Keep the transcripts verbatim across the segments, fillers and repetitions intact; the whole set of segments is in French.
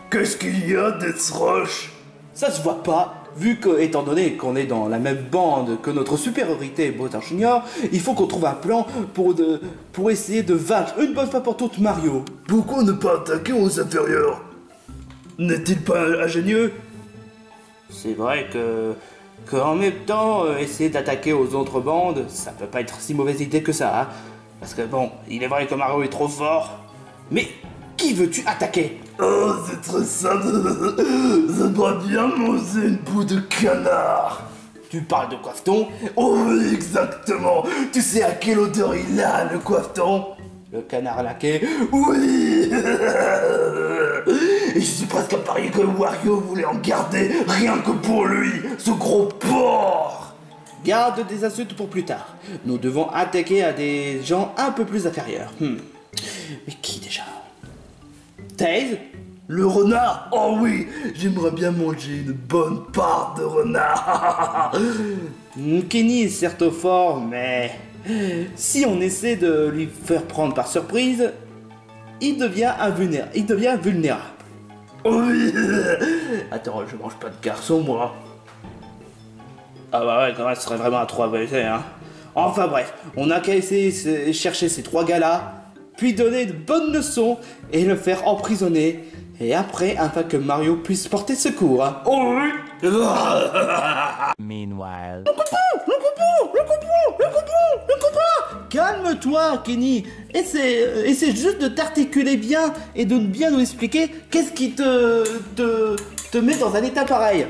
Qu'est-ce qu'il y a, Deathrush? Ça se voit pas, vu que, étant donné qu'on est dans la même bande que notre supériorité Bowser Junior, il faut qu'on trouve un plan pour, de, pour essayer de vaincre une bonne fois pour toutes Mario. Pourquoi ne pas attaquer aux inférieurs? N'est-il pas ingénieux? C'est vrai que, que en même temps, euh, essayer d'attaquer aux autres bandes, ça peut pas être si mauvaise idée que ça, hein. Parce que bon, il est vrai que Mario est trop fort, mais qui veux-tu attaquer? Oh, c'est très simple. J'aimerais bien manger une boue de canard. Tu parles de Coifton? Oh oui, exactement. Tu sais à quelle odeur il a, le Coifton? Le canard laqué? Oui. Et je suis presque à parier que Wario voulait en garder rien que pour lui, ce gros porc. Garde des insultes pour plus tard. Nous devons attaquer à des gens un peu plus inférieurs. Hmm. Mais qui déjà? Tails? Le renard? Oh oui, j'aimerais bien manger une bonne part de renard. Kenny est certes fort, mais si on essaie de lui faire prendre par surprise, il devient invulnérable. Il devient vulnérable. Oh oui. Attends, je mange pas de garçon, moi. Ah bah ouais, quand même, ce serait vraiment un trois baiser, hein. Enfin bref, on a qu'à essayer de chercher ces trois gars-là, puis donner de bonnes leçons et le faire emprisonner. Et après, afin que Mario puisse porter secours. Hein. Oh oui. Meanwhile... Le comprends, le comprends, le comprends, le comprends, le comprends. Calme-toi, Kenny. Essaie, essaie juste de t'articuler bien et de bien nous expliquer qu'est-ce qui te, te, te met dans un état pareil.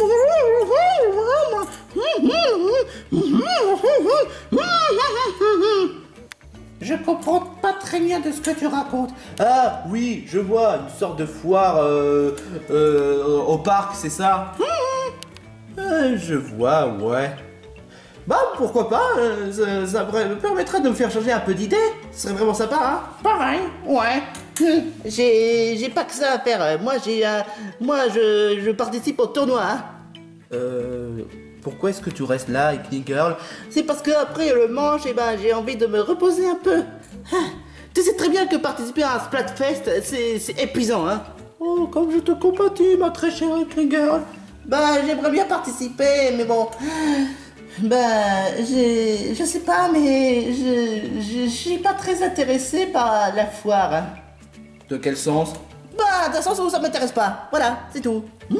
Je comprends pas très bien de ce que tu racontes. Ah oui, je vois, une sorte de foire euh, euh, au parc, c'est ça? euh, Je vois, ouais. Bah pourquoi pas, euh, ça, ça me permettrait de me faire changer un peu d'idée. Ce serait vraiment sympa, hein? Pareil, ouais. J'ai j'ai pas que ça à faire. Moi, j'ai euh, moi je, je participe au tournoi, hein. Euh... Pourquoi est-ce que tu restes là, Ethnic Girl? C'est parce que après le manche, eh ben, j'ai envie de me reposer un peu. Ah, tu sais très bien que participer à un Splatfest, c'est épuisant, hein? Oh, comme je te compatis, ma très chère Ethnic Girl. Bah, j'aimerais bien participer, mais bon... Bah, je... je sais pas, mais je... je, je suis pas très intéressé par la foire. Hein. De quel sens? Bah, d'un sens où ça m'intéresse pas. Voilà, c'est tout.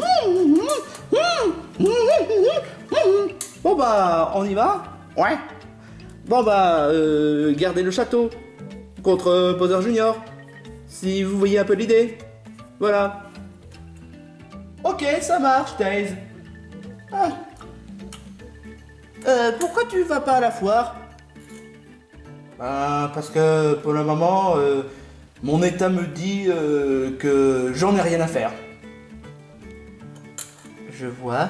Bon bah, on y va? Ouais. Bon bah, euh, gardez le château contre euh, Bowser Junior. Si vous voyez un peu l'idée. Voilà. Ok, ça marche, Tails. Ah. Euh, pourquoi tu vas pas à la foire? Ben, parce que pour le moment, euh, mon état me dit euh, que j'en ai rien à faire. Je vois.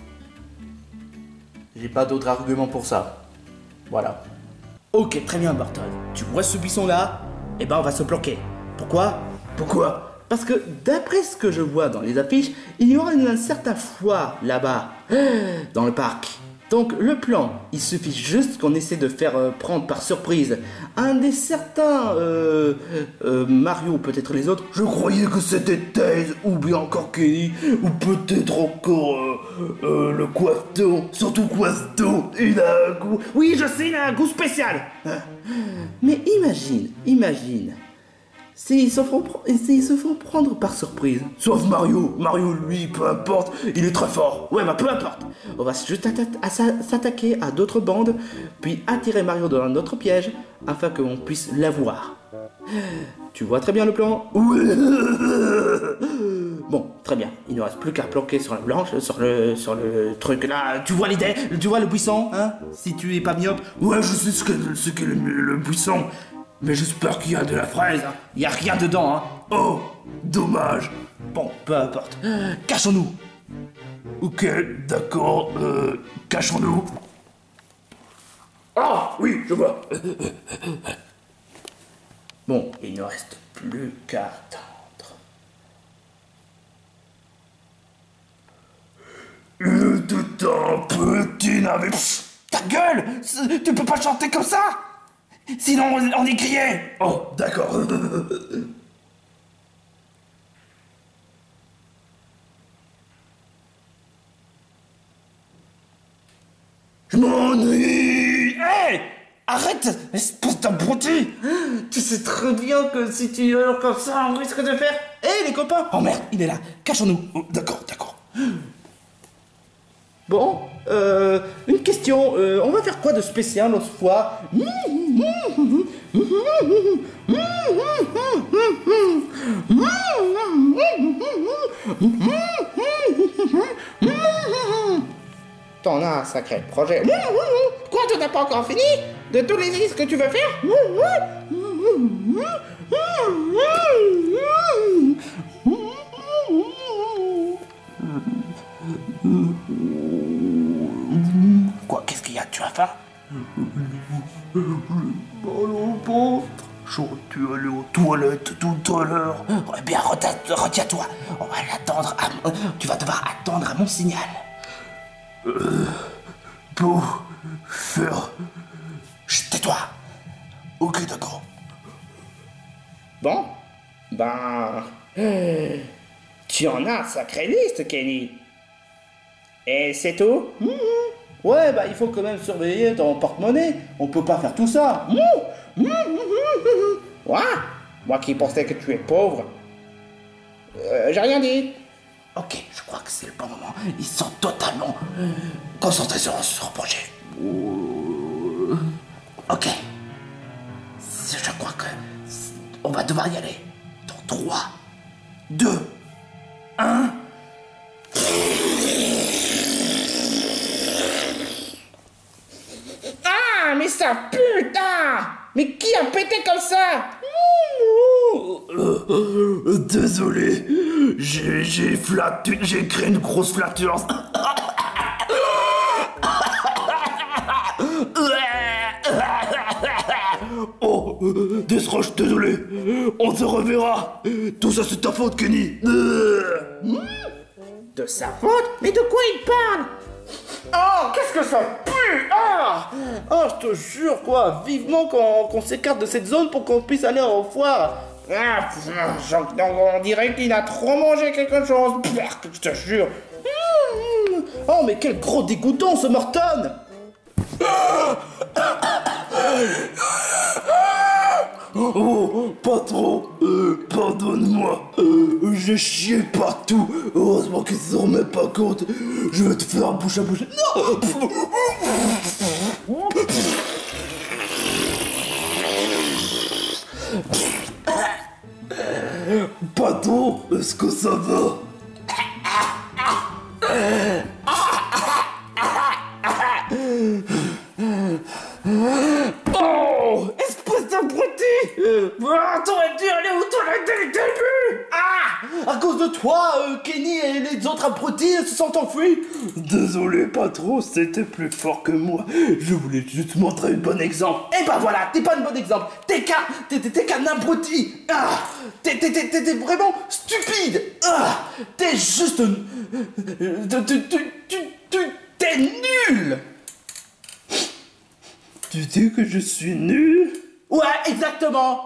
J'ai pas d'autre argument pour ça. Voilà. Ok, très bien, Barton. Tu vois ce buisson-là? Eh ben, on va se planquer. Pourquoi? Pourquoi? Parce que d'après ce que je vois dans les affiches, il y aura un certain foire là-bas, dans le parc. Donc le plan, il suffit juste qu'on essaie de faire euh, prendre par surprise un des certains euh, euh, Mario, peut-être les autres. Je croyais que c'était Tails, ou bien encore Kenny, ou peut-être encore euh, euh, le Coifton. Surtout Coifton, il a un goût... Oui, je sais, il a un goût spécial. Mais imagine, imagine, s'ils se font, s'ils se font prendre par surprise. Sauf Mario. Mario, lui, peu importe, il est très fort. Ouais, bah peu importe. On va juste s'attaquer à d'autres bandes, puis attirer Mario dans un autre piège, afin qu'on puisse l'avoir. Tu vois très bien le plan? Oui. Bon, très bien. Il ne reste plus qu'à planquer sur la blanche, sur le, sur le truc là. Tu vois l'idée? Tu vois le buisson, hein? Si tu es pas myope. Ouais, je sais ce qu'est ce qu le, le buisson. Mais j'espère qu'il y a de la fraise. Il y a rien dedans, hein. Oh, dommage. Bon, peu importe. Cachons-nous. Ok, d'accord. Euh, cachons-nous. Ah, oui, je vois. Bon, il ne reste plus qu'à attendre. Le temps, petit navet. Ta gueule! Tu peux pas chanter comme ça! Sinon, on est grillé! Oh, d'accord. Je m'ennuie. Hé! Arrête, espèce d'abruti! Tu sais très bien que si tu hurles comme ça, on risque de faire... Hé, les copains! Oh merde, il est là, cachons-nous. Oh, d'accord, d'accord. Bon, euh, une question, euh, on va faire quoi de spécial l'autre fois? T'en as un sacré projet. Quoi, tu n'as pas encore fini? De tous les exercices que tu veux faire? Quoi, qu'est-ce qu'il y a? Tu as faim? Bon, bon. J'aurais dû aller aux toilettes tout à l'heure. Eh bien, retiens-toi. On va l'attendre. À... Tu vas devoir attendre à mon signal. Euh, pour faire... Chut, tais-toi. Ok, d'accord. Bon, ben... euh, tu en as un sacré liste, Kenny. Et c'est tout? Mmh. Ouais, bah il faut quand même surveiller ton porte-monnaie. On peut pas faire tout ça. Mmh. Mmh. Ouais, moi qui pensais que tu es pauvre. Euh, j'ai rien dit. Ok, je crois que c'est le bon moment. Ils sont totalement concentrés sur ce projet. Ok. Je crois que on va devoir y aller. Dans trois, deux, un... Ah, mais ça putain! Mais qui a pété comme ça? Euh, euh, désolé, j'ai j'ai flattu, j'ai créé une grosse flatulence. Oh, euh, Desroche, désolé, on se reverra. Tout ça c'est ta faute, Kenny. Euh. De sa faute? Mais de quoi il parle? Oh, qu'est-ce que ça pue! Ah! Oh, je te jure, quoi, vivement qu'on qu'on s'écarte de cette zone pour qu'on puisse aller en foire. Ah, on dirait qu'il a trop mangé quelque chose. Je te jure. Oh, mais quel gros dégoûtant, ce Morton! Oh, patron, euh, pardonne-moi, euh, j'ai chié partout. Heureusement qu'ils se remettent pas compte. Je vais te faire bouche à bouche. Non! Patron, est-ce que ça va? Oh, espèce d'abruti! Euh, ah, t'aurais dû aller aux toilettes dès le début! Ah! À cause de toi, euh, Kenny et les autres abrutis se sont enfuis! Désolé, patron, c'était plus fort que moi. Je voulais juste montrer un bon exemple. Et bah voilà, t'es pas un bon exemple! T'es qu'un... T'es, t'es, t'es qu'un abruti! Ah! T'es, t'es, t'es, t'es vraiment stupide! Ah! T'es juste... Tu, tu, tu, tu, tu, t'es nul! Tu dis que je suis nul? Ouais, exactement!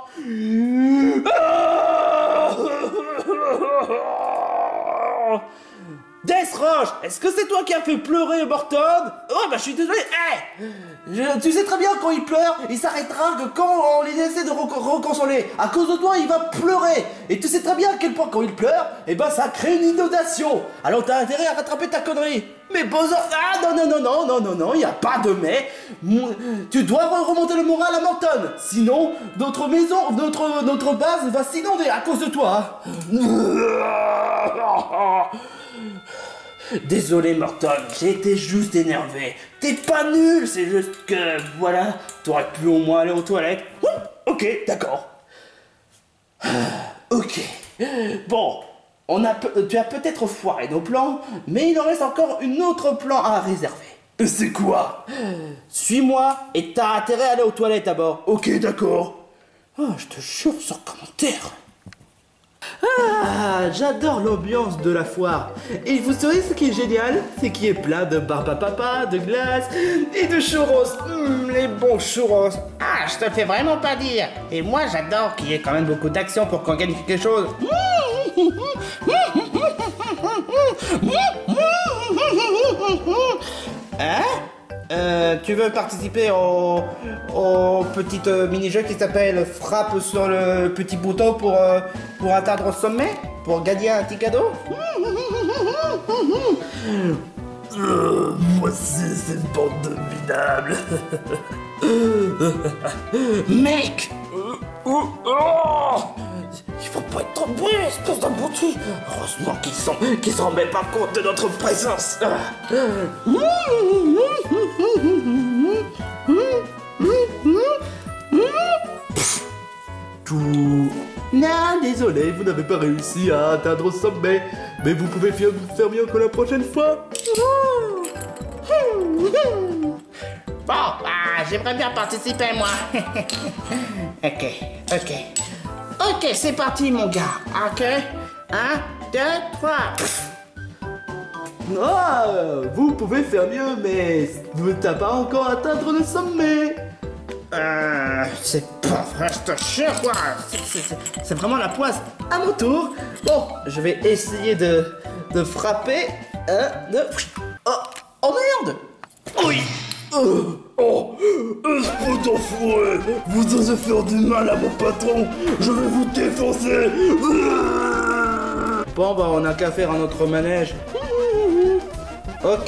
Desroche, est-ce que c'est toi qui as fait pleurer Morton? Oh bah je suis désolé. Hey, je, tu sais très bien quand il pleure, il s'arrêtera que quand on les essaie de rec- reconsoler. À cause de toi, il va pleurer. Et tu sais très bien à quel point quand il pleure, eh ben ça crée une inondation. Alors t'as intérêt à rattraper ta connerie. Mais bozo... Ah non non non non non non non, il y a pas de mais. Tu dois remonter le moral à Morton. Sinon, notre maison, notre notre base va s'inonder à cause de toi. Désolé Morton, j'ai été juste énervé. T'es pas nul, c'est juste que, voilà, t'aurais pu au moins aller aux toilettes. Ouh, ok, d'accord. Ok. Bon, on a pe- tu as peut-être foiré nos plans, mais il en reste encore une autre plan à réserver. C'est quoi? Suis-moi et t'as intérêt à aller aux toilettes d'abord. Ok, d'accord. Oh, je te jure, sans commentaire. Ah, j'adore l'ambiance de la foire. Et vous savez ce qui est génial? C'est qu'il est plein de barbe à papa, de glace et de churros. Mmh, les bons churros. Ah, je te le fais vraiment pas dire. Et moi, j'adore qu'il y ait quand même beaucoup d'action pour qu'on gagne quelque chose. Hein? Euh, tu veux participer au, au petit euh, mini-jeu qui s'appelle Frappe sur le petit bouton pour, euh, pour atteindre le sommet? Pour gagner un petit cadeau? Euh, voici cette bande de minables. Mec! Oh, oh, il faut pas être trop bruyant, espèce d'abruti. Heureusement qu'ils sont, qu'ils se rendent même pas compte de notre présence. Tout. Non, désolé, vous n'avez pas réussi à atteindre le sommet. Mais vous pouvez faire mieux que la prochaine fois. Bon, bah, j'aimerais bien participer, moi. Ok, ok. Ok, c'est parti, mon gars. Ok. Un, deux, trois. Ah, vous pouvez faire mieux, mais vous n'avez pas encore atteindre le sommet. Euh, c'est pas vrai, je te jure, quoi. C'est- c'est- c'est- C'est vraiment la poisse. À mon tour. Bon, je vais essayer de, de frapper. Un, deux. Oh, oh merde. Oui. Oh, oh, espèce d'enfoiré. Vous osez faire du mal à mon patron. Je vais vous défoncer. Bon, bah, on n'a qu'à faire un autre manège. Ok.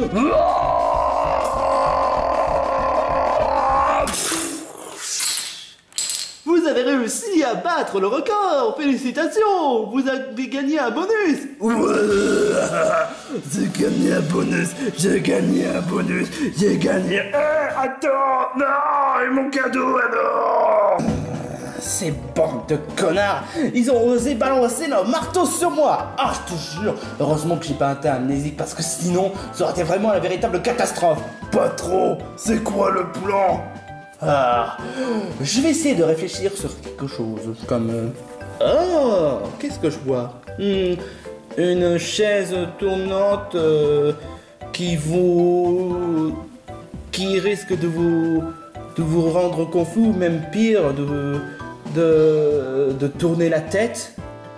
Vous avez réussi à battre le record. Félicitations. Vous avez gagné un bonus. Ouais. J'ai gagné un bonus. J'ai gagné un bonus. J'ai gagné. Eh, attends. Non. Et mon cadeau alors. Ces bandes de connards, ils ont osé balancer leur marteau sur moi. Ah, je te jure. Heureusement que j'ai pas été amnésique parce que sinon, ça aurait été vraiment la véritable catastrophe. Patron, c'est quoi le plan? Ah, je vais essayer de réfléchir sur quelque chose comme... euh, Oh, qu'est-ce que je vois? Hmm, une chaise tournante euh, qui vous... qui risque de vous... de vous rendre confus, même pire, de... de... de tourner la tête.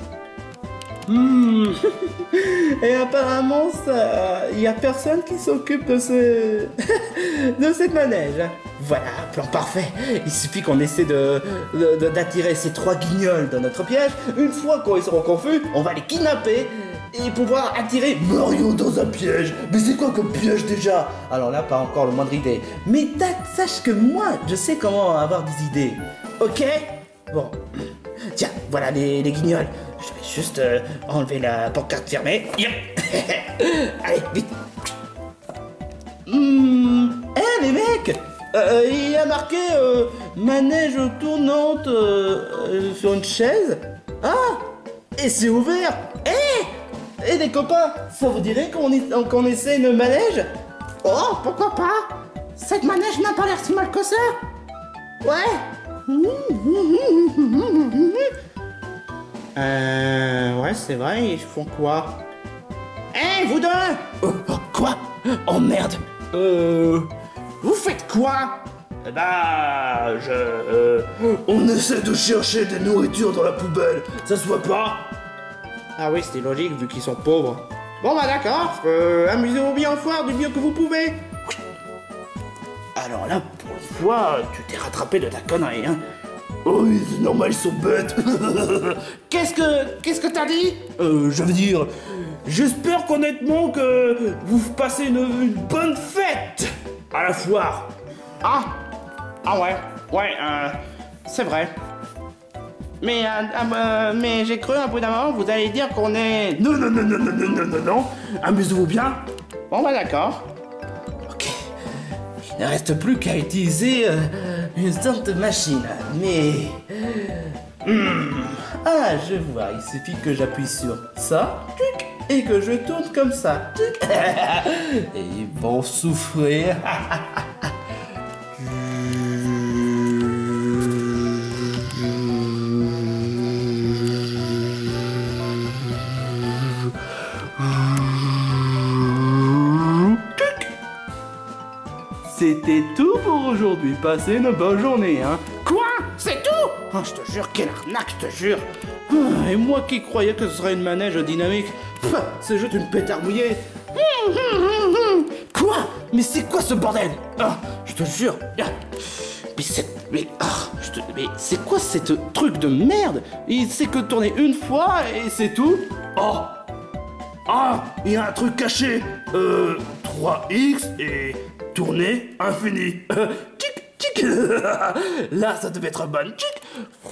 Hmm. Et apparemment, il n'y a personne qui s'occupe de ce... de cette manège. Voilà, plan parfait. Il suffit qu'on essaie de, de- de- d'attirer ces trois guignols dans notre piège. Une fois qu'ils seront confus, on va les kidnapper et pouvoir attirer Mario dans un piège. Mais c'est quoi comme piège déjà? alors là, pas encore le moindre idée. Mais tac, sache que moi, je sais comment avoir des idées. Ok? Bon. Tiens, voilà les, les guignols. Je vais juste euh, enlever la pancarte fermée. Yep. Allez, vite. Hmm. Eh, les mecs, euh, il y a marqué euh, manège tournante euh, euh, sur une chaise. Ah, et c'est ouvert. Eh, et les copains, ça vous dirait qu'on y- qu'on essaie une manège? Oh, pourquoi pas? Cette manège n'a pas l'air si mal que ça. Ouais. Euh, ouais, c'est vrai, ils font quoi? Eh, vous deux! Oh, oh, quoi? Oh merde. Euh... Vous faites quoi? Eh bah, je... euh, on essaie de chercher des nourritures dans la poubelle. Ça se voit pas? Ah oui, c'était logique vu qu'ils sont pauvres. Bon bah d'accord, euh, amusez-vous bien au foire du mieux que vous pouvez. Alors là, pour une fois, tu t'es rattrapé de ta connerie, hein? Oh oui, c'est normal, ils sont bêtes. Qu'est-ce que... Qu'est-ce que t'as dit? Euh, je veux dire, j'espère qu'honnêtement que vous passez une, une bonne fête à la foire. Ah. Ah ouais. Ouais, euh... c'est vrai. Mais, euh, euh, mais j'ai cru un bout d'un moment, vous allez dire qu'on est... Non, non, non, non, non, non, non, non, non. Amusez-vous bien. Bon bah d'accord. Ok, il ne reste plus qu'à utiliser euh, une sorte de machine, mais... Hmm. Ah, je vois, il suffit que j'appuie sur ça, tuc, et que je tourne comme ça, tuc. Et ils vont souffrir. C'était tout pour aujourd'hui. Passez une bonne journée, hein. Quoi? C'est tout? Oh, je te jure, quelle arnaque, je te jure. Ah, et moi qui croyais que ce serait une manège dynamique, pff, c'est juste une pétard mouillée. Quoi? Mais c'est quoi ce bordel? Ah, je te jure. Ah, mais c'est... Mais... Ah, je te... Mais c'est quoi cette truc de merde? Il sait que tourner une fois et c'est tout? Oh. Ah, il y a un truc caché. Euh, trois X et tourner infini. Euh, tic, tic. Là, ça devait être bon. Tic.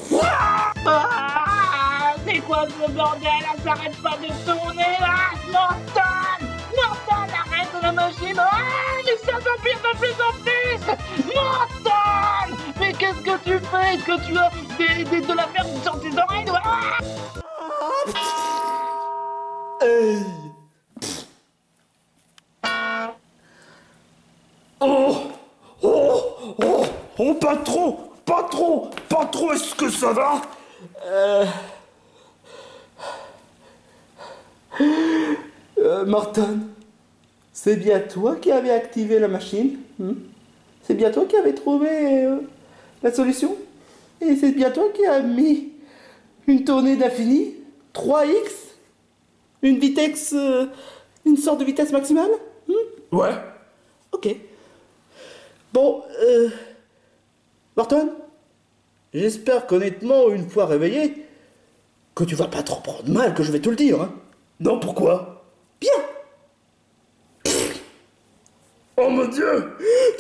Ah, c'est quoi ce bordel? Elle s'arrête pas de tourner là! Morton! Morton, arrête la machine! Ah, mais ça s'empire de plus en plus! Morton! Mais qu'est-ce que tu fais? Est-ce que tu as des, des, de la merde sur tes oreilles? Ah! Hey. Oh, oh, oh, oh, patron, patron, patron, est-ce que ça va? Euh... Euh, Morton, c'est bien toi qui avais activé la machine, hmm? C'est bien toi qui avais trouvé euh, la solution? Et c'est bien toi qui as mis une tournée d'infini, trois X, une vitesse, euh, une sorte de vitesse maximale, hmm? Ouais. Ok. Bon, euh... Morton, j'espère qu'honnêtement, une fois réveillé, que tu vas pas trop prendre mal, que je vais te le dire, hein. Non, pourquoi? Bien. Oh mon Dieu.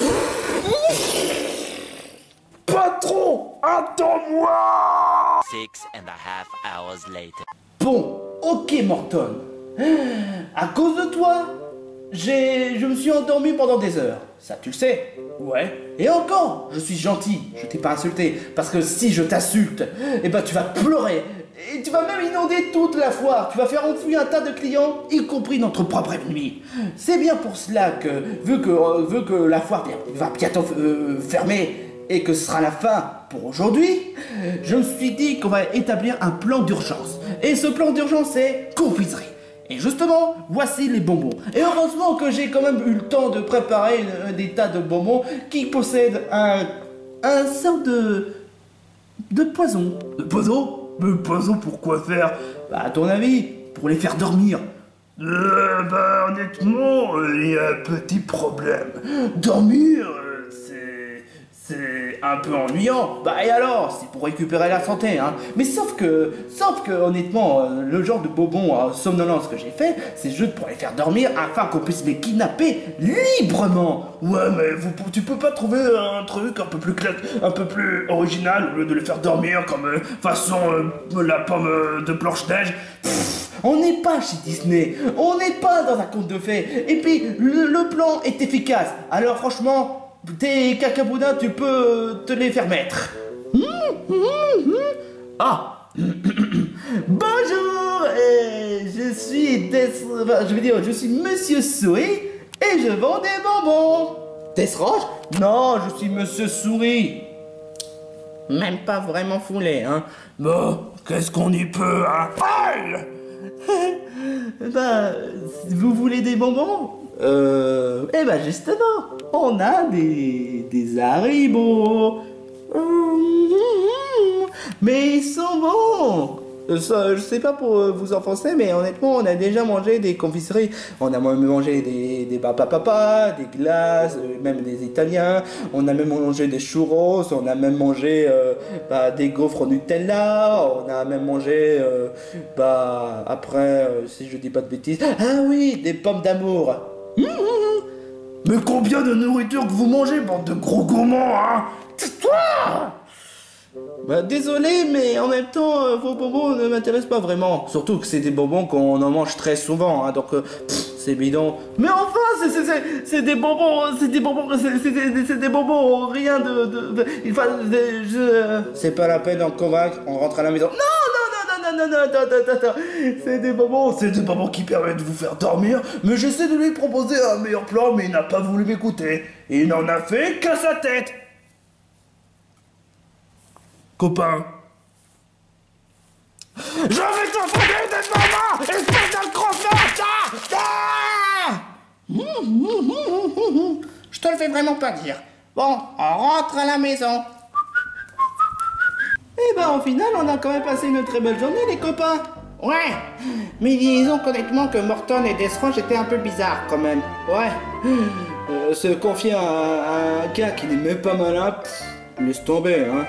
Patron, attends-moi. Six and a half hours later. Bon, ok Morton. À cause de toi, j'ai, je me suis endormi pendant des heures. Ça, tu le sais. Ouais. Et encore, je suis gentil, je t'ai pas insulté. Parce que si je t'insulte, eh ben tu vas pleurer. Et tu vas même inonder toute la foire. Tu vas faire enfuir un tas de clients, y compris notre propre ennemi. C'est bien pour cela que, vu que, euh, vu que la foire va bientôt euh, fermer et que ce sera la fin pour aujourd'hui, je me suis dit qu'on va établir un plan d'urgence. Et ce plan d'urgence, c'est confiserie. Et justement, voici les bonbons. Et heureusement que j'ai quand même eu le temps de préparer une, des tas de bonbons qui possèdent un, un sort de, de poison. Le poison? Mais poison pour quoi faire? Bah, à ton avis, pour les faire dormir. Euh, bah honnêtement, il y a un petit problème. Dormir, euh, c'est... c'est un peu ennuyant. Bah et alors, c'est pour récupérer la santé, hein. Mais sauf que, sauf que honnêtement, euh, le genre de bonbons à somnolence que j'ai fait, c'est juste pour les faire dormir afin qu'on puisse les kidnapper librement. Ouais, mais vous, tu peux pas trouver un truc un peu plus clair, un peu plus original au lieu de les faire dormir comme euh, façon euh, la pomme euh, de Blanche-Neige? On n'est pas chez Disney, on n'est pas dans un conte de fées. Et puis, le, le plan est efficace. Alors franchement, tes cacaboudins, tu peux te les faire mettre. Ah. Bonjour, et je suis Des... je veux dire, je suis Monsieur Souris et je vends des bonbons. Desrange? Non, je suis Monsieur Souris. Même pas vraiment foulé, hein. Bon, qu'est-ce qu'on y peut, hein? Aïe! Bah, vous voulez des bonbons? Euh... Eh ben justement, on a des... des Haribo. Mais ils sont bons. Ça, je sais pas pour vous enfoncer, mais honnêtement, on a déjà mangé des confiseries. On a même mangé des, des papa papa, des glaces, même des Italiens. On a même mangé des churros. On a même mangé euh, bah, des gaufres au Nutella. On a même mangé, euh, bah, après, euh, si je dis pas de bêtises, ah oui, des pommes d'amour. Mmh, mmh. Mais combien de nourriture que vous mangez, bande de gros gourmands, hein? Tais-toi! Bah désolé, mais en même temps, euh, vos bonbons ne m'intéressent pas vraiment. Surtout que c'est des bonbons qu'on en mange très souvent, hein, donc euh, c'est bidon. Mais enfin, c'est des bonbons, c'est des bonbons, c'est des bonbons, rien de... de, de, enfin, de je... C'est pas la peine d'en convaincre, on rentre à la maison. Non, non, non, non, non, non, non, non, non, non, c'est des bonbons, c'est des bonbons qui permettent de vous faire dormir, mais j'essaie de lui proposer un meilleur plan, mais il n'a pas voulu m'écouter. Il n'en a fait qu'à sa tête. Copain. Je vais t'envoyer des mamans, espèce de crosseur. Je te le fais vraiment pas dire. Bon, on rentre à la maison. Eh ben, au final, on a quand même passé une très belle journée, les copains. Ouais, mais disons honnêtement que Morton et Desrange étaient un peu bizarres quand même. Ouais. euh, se confier à, à un gars qui n'est même pas malin, pff, laisse tomber, hein.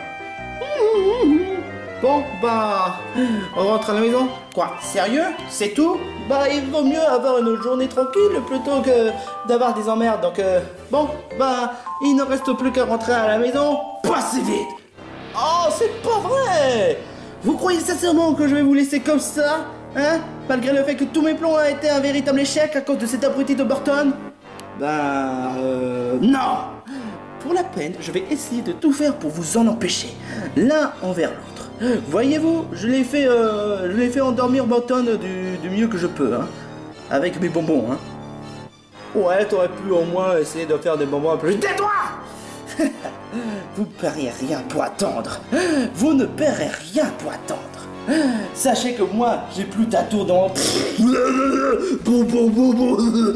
Bon, bah, on rentre à la maison. Quoi, sérieux? C'est tout? Bah, il vaut mieux avoir une journée tranquille plutôt que d'avoir des emmerdes. Donc, euh, bon, bah, il ne reste plus qu'à rentrer à la maison. Pas si vite! Oh, c'est pas vrai! Vous croyez sincèrement que je vais vous laisser comme ça? Hein? Malgré le fait que tous mes plans ont été un véritable échec à cause de cet abruti de Burton? Bah, euh, non! Pour la peine, je vais essayer de tout faire pour vous en empêcher, l'un envers l'autre. Voyez-vous, je l'ai fait, euh, je l'ai fait endormir Burton du, du mieux que je peux, hein, avec mes bonbons, hein. Ouais, t'aurais pu au moins essayer de faire des bonbons un peu... Tais-toi! Vous ne paierez rien pour attendre. Vous ne paierez rien pour attendre. Sachez que moi, j'ai plus ta tour dans... Bon, bon, bon, bon.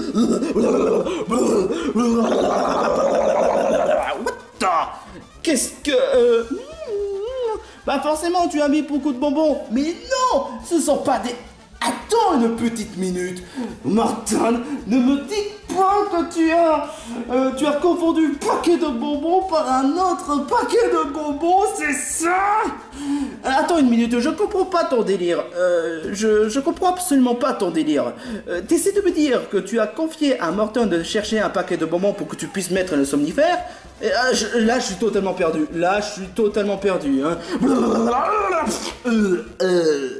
What the... Qu'est-ce que... Euh... Bah forcément, tu as mis beaucoup de bonbons. Mais non, ce sont pas des... Attends une petite minute. Martin, ne me dis pas que tu as... Euh, tu as confondu paquet de bonbons par un autre paquet de bonbons, c'est ça? Attends une minute, je comprends pas ton délire. Euh, je, je comprends absolument pas ton délire. Euh, T'essaies de me dire que tu as confié à Morton de chercher un paquet de bonbons pour que tu puisses mettre le somnifère? Et, euh, je, là, je suis totalement perdu. Là, je suis totalement perdu. Hein. Euh, euh,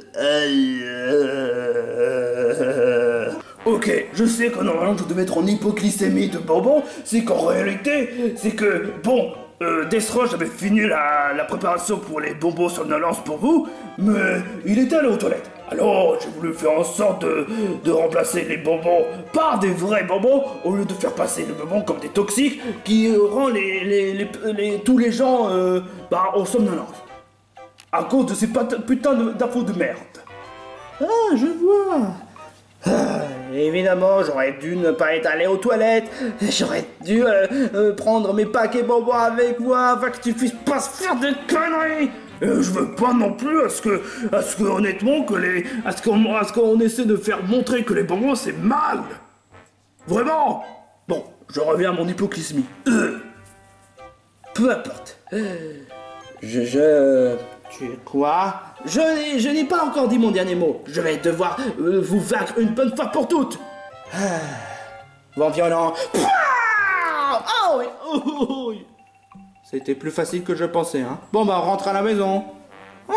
euh, Ok, je sais que normalement je devais être en hypoglycémie de bonbons, c'est qu'en réalité, c'est que, bon, euh, Desroche avait fini la, la préparation pour les bonbons somnolence pour vous, mais il était allé aux toilettes. Alors, j'ai voulu faire en sorte de, de remplacer les bonbons par des vrais bonbons, au lieu de faire passer les bonbons comme des toxiques qui euh, rend les, les, les, les- tous les gens euh, bah, en somnolence. À cause de ces pat- putains de- d'infos de merde. Ah, je vois. Ah, évidemment, j'aurais dû ne pas être allé aux toilettes. J'aurais dû euh, euh, prendre mes paquets bonbons avec moi afin que tu puisses pas se faire de conneries. Euh, je veux pas non plus à ce que, à ce que honnêtement, que les, à ce qu'on, à ce qu'on essaie de faire montrer que les bonbons c'est mal. Vraiment. Bon, je reviens à mon hypoglycémie. Euh. Peu importe. Je... je... Tu quoi? Je n'ai, je n'ai pas encore dit mon dernier mot. Je vais devoir euh, vous vaincre une bonne fois pour toutes. Ah. Vent violent. Pouah! Oh oui, oh, oh, oh. C'était plus facile que je pensais, hein. Bon bah on rentre à la maison. Ah.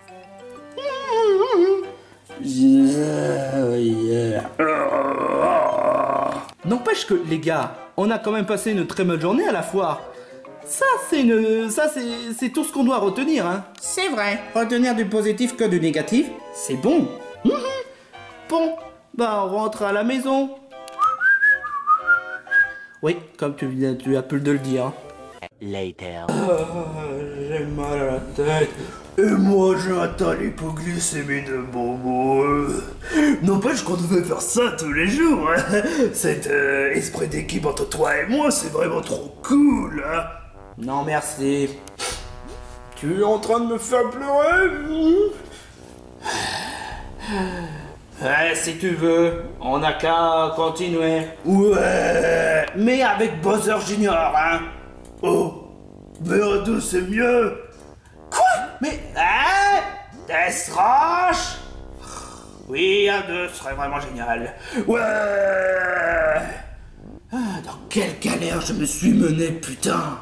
Yeah, yeah. N'empêche que les gars, on a quand même passé une très bonne journée à la foire. Ça, c'est une... Ça, c'est... c'est tout ce qu'on doit retenir, hein. C'est vrai. Retenir du positif que du négatif, c'est bon. Mhm. Bon, bah on rentre à la maison. Oui, comme tu, viens- tu as pu de le dire. Later. J'ai mal à la tête. Et moi j'ai atteint l'hypoglycémie de bonbons. N'empêche qu'on devait faire ça tous les jours. Hein. Cet euh, esprit d'équipe entre toi et moi, c'est vraiment trop cool. Hein. Non, merci. Tu es en train de me faire pleurer? Eh, si tu veux, on n'a qu'à continuer. Ouais. Mais avec Bowser Junior, hein. Oh. Mais à deux c'est mieux. Quoi? Mais... Hein? Death Rush? Oui, à deux, ce serait vraiment génial. Ouais. Ah, dans quelle galère je me suis mené, putain.